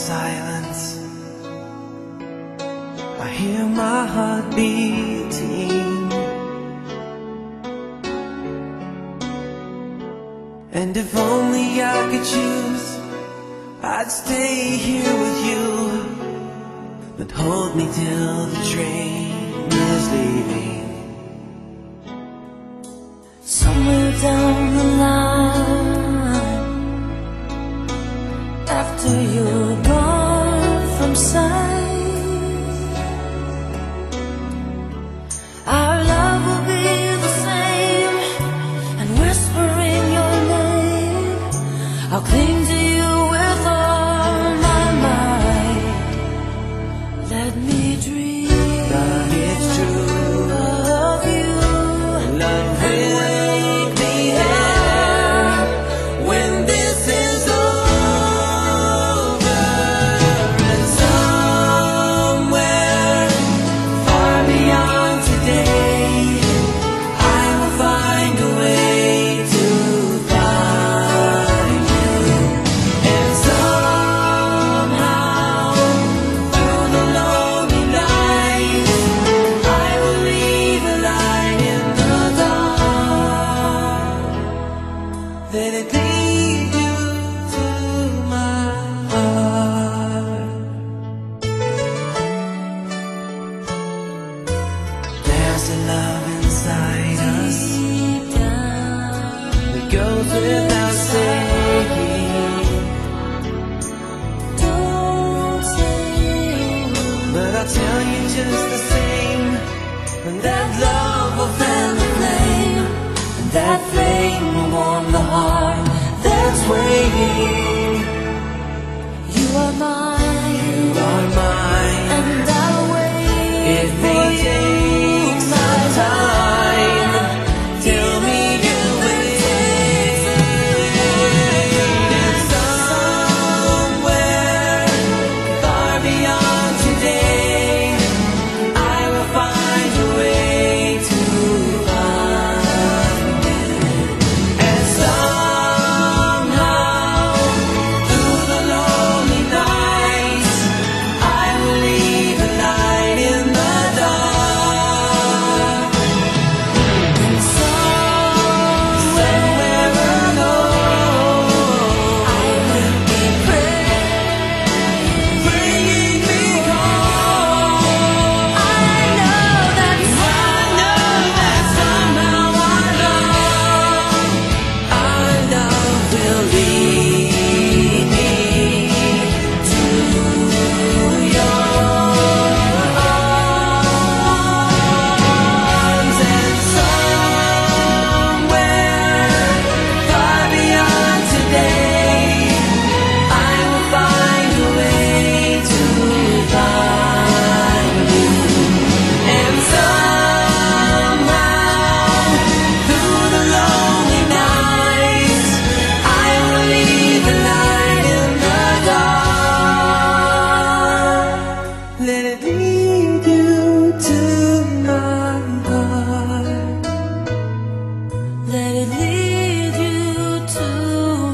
silence. I hear my heart beating, and if only I could choose, I'd stay here with you, but hold me till the train is leaving. Somewhere down the line, after you're gone from sight, our love will be the same, and whispering your name, I'll cling to you with all my might. Let me dream, But it's true, of you. love will wake me up when this is over, and somewhere far beyond today, I will find a way to find you, and somehow through the lonely nights, I will leave a light in the dark. Let it lead you to my heart. There's a love inside us Deep down, that goes without saying, don't say, but I'll tell you just the same. And that love will fan the flame, and that flame will warm the heart that's waiting. you are mine, You are mine. and I'll wait. It may take some time. Tell me you wait, and somewhere far beyond today, I will find a way to find you, and somehow through the lonely nights, I will leave a light in the dark, and somewhere alone, I will be praying, bringing me home. I know that Somehow our love will lead me to your arms, and somewhere far beyond today, I will find a way to find you, and somehow through the lonely nights, I will leave a light in the dark. Let it lead you to my heart. let it lead you to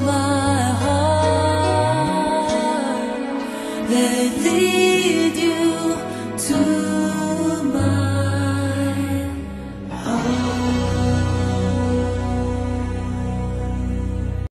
my heart, let it lead you